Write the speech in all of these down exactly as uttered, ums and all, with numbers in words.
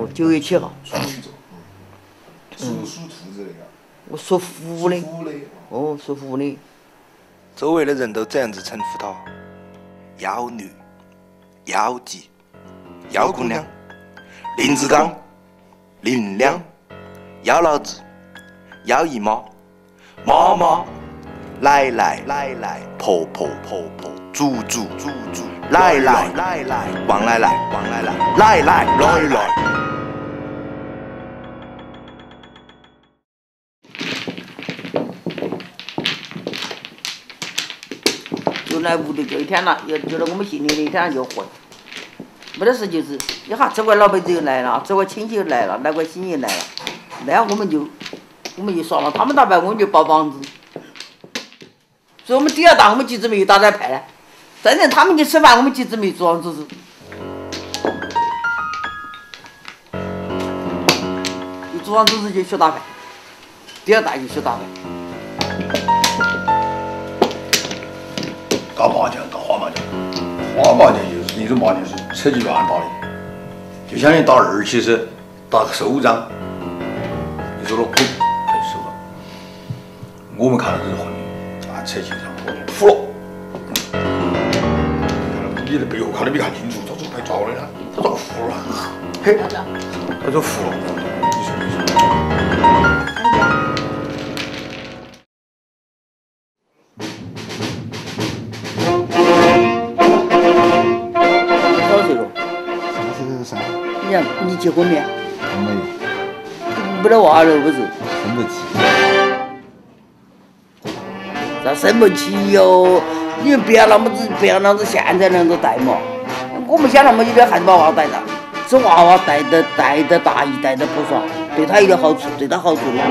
九月七号。 处女座，属属兔子的呀。 我属虎的。 虎的。 哦，属虎的。 周围的人都这样子称呼她：妖女、妖姬、妖姑娘、林子刚、林亮、妖老子、妖姨妈、妈妈、奶奶、奶奶、婆婆、婆婆、祖祖、祖祖、奶奶、奶奶、王奶奶、王奶奶、奶奶、奶奶。 就来屋里就一天了，又就到我们姓李的一天就混，没得事就是一下这个老辈子又来了，这个亲戚又来了，那个亲戚又来了，那样我们就我们就算了，他们打牌我们就包房子，所以我们第二档我们几姊妹又打点牌了，真正他们去吃饭，我们几姊妹做房子是，就做房子是就学打牌，第二档就学打牌。 打麻将，打花麻将，花麻将就是一种麻将是扯起乱打的，就相当于打二七是打个手掌，你说了砰，拍手掌。我们看到这是混的，啊，扯起上我就服了。看到你的背后看都没看清楚，他说拍着了呢，他说服了，嘿，他说服了，你说你说。 你你结婚没？ 没有。 没得娃了不是？ 生不起。 咋生不起哟？你们不要那么子，不要那样子现在那样子带嘛。我们想那么有点孩子把娃带大，这娃娃带得带得大一带得不爽，对他有点好处，对他好处的。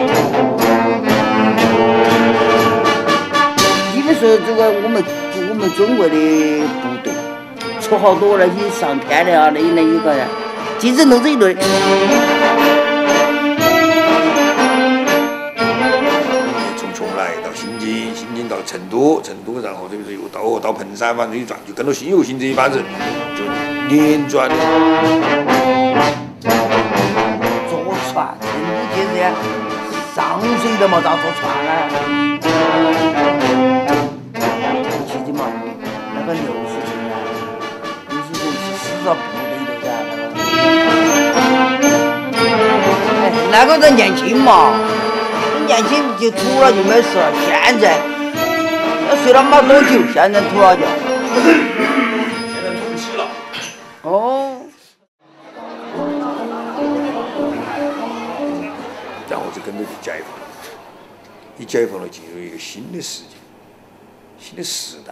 你们说这个我们我们中国的部队，出好多那些上天的啊，那那一个人。竞争弄这一堆， 从邛崃到新津，新津到成都，成都然后这个又到到彭山，反正一转就跟着新游行这一帮人就连转的。 坐船，成都现在上水的嘛，咋坐船呢？其实嘛，那个六十岁啊，六十岁是死到部队头噻，那个。哎，那个人年轻嘛，年轻就吐了就没事了。现在要睡了没多久，现在吐了就。 现在吐气了。 哦。 然后就跟着就解放了，一解放了，进入一个新的世界，新的时代。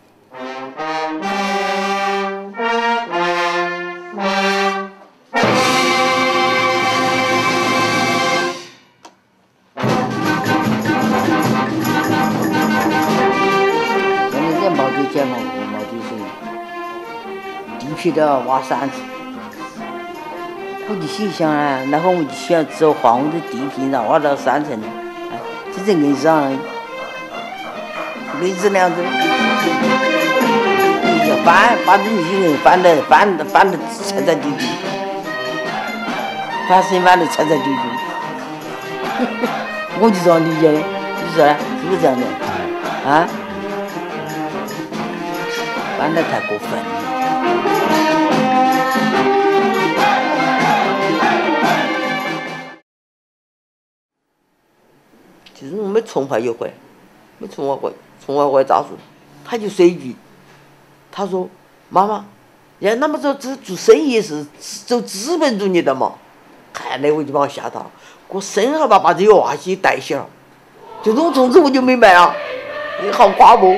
解放后嘛，就是地皮都要挖三次。我就心想啊，那会我就想只要换我的地皮，然后挖到三层，哎，这这硬上，类似那样子，要翻，把这些人翻的翻的翻的沉在地皮，翻身翻的沉在地皮。我就这样理解的，你说呢？是不是这样的？啊？翻得太过分了。其实我们从化一回，没从化回，从化回咋说？他就说一句，他说：“妈妈，人家那么做做做生意是走资本主义的嘛？”看来我就把我吓到了，我生哈把把这个娃些带起了，就从从此我就明白了，你好夸不？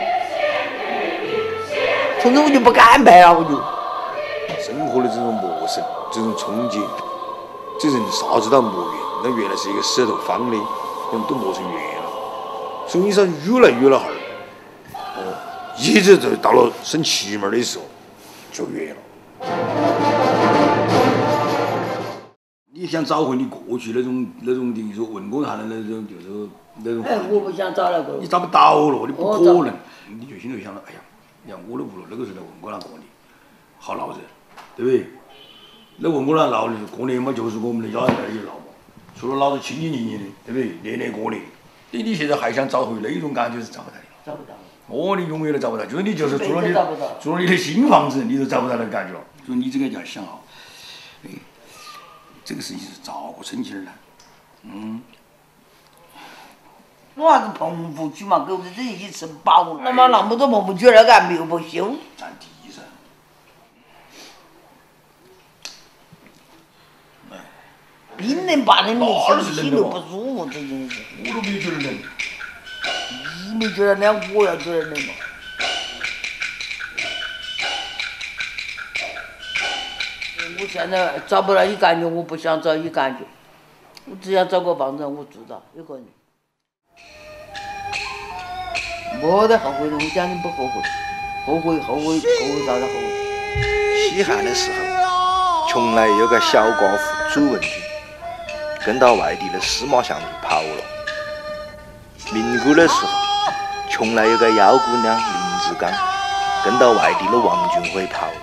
从此我就不敢拍了，我就。 生活的这种陌生，这种冲击，这人啥子都没缘，那原来是一个舌头方的，我们都磨成圆了。所以你说越来越了哈儿，哦，一直就到了升七门的时候就圆了。你想找回你过去那种那种等于说文工行的那种就是那种。 哎，我不想找那个。 你找不到了，你不可能，你就心里想到，哎呀。你看我的屋头那个时候在问过那过的，好闹人，对不对？ 那问我俩闹的过年嘛，就是我们的家人在一起闹嘛，除了闹得亲亲热热的，对不对？年年过年，你你现在还想找回那种感觉是找不到的。 找不到。 哦，你永远都找不到，就是你就是住了你找不到住了你的新房子，你都找不到那个感觉了。所以你这个就要想好，哎，这个事情是照顾亲戚儿的，嗯。 我还是棚户区嘛，狗子这一起吃饱了。那么那么多棚户区那个还没有不修。 占地噻。 冰冷把人的心心里不舒服，这件事。 我都没觉得冷。 你没觉得冷，我要觉得冷嘛。我现在找不到一感觉，我不想找一感觉，我只想找个房子我住着，有个人。没得后悔的，我讲你不后悔，后悔后悔后悔啥子后悔？ 西汉的时候，邛崃有个小寡妇朱文君，跟到外地的司马相如跑了。民国的时候，邛崃有个妖姑娘林志刚，跟到外地的王俊辉跑了。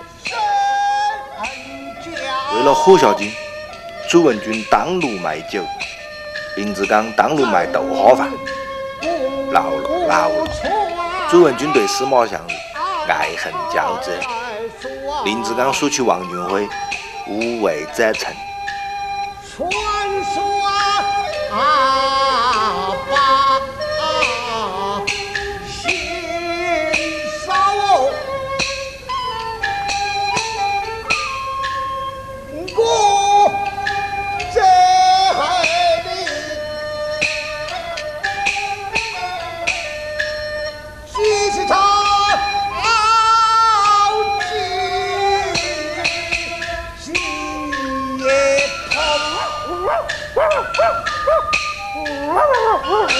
为了活下去，朱文君当路卖酒，林志刚当路卖豆花饭。老了老了，朱文君对司马相如爱恨交织，林志刚说起王俊辉，无味则成。 传说啊把心烧，我这里只是他Oh,